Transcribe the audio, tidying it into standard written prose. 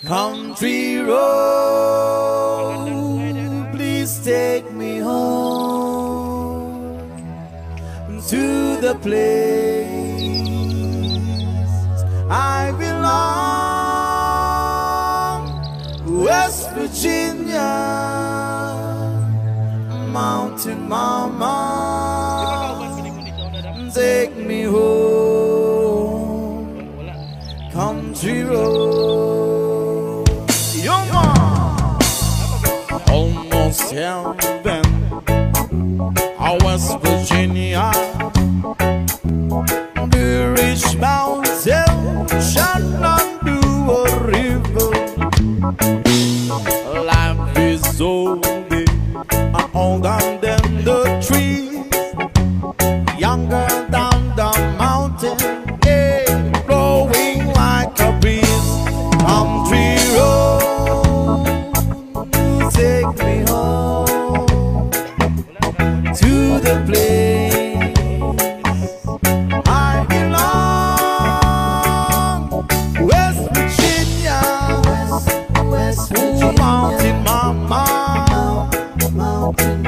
Country road, please take me home to the place I belong, West Virginia, Mountain Mama, take me home, country road. Almost heaven, West Virginia, the rich mountain shall undo a river. Life is so big, older than the trees, younger than the mountain, yeah, blowing like a breeze. Country road, take me home to the place I belong, West Virginia, West Virginia, Mountain Mama, Mountain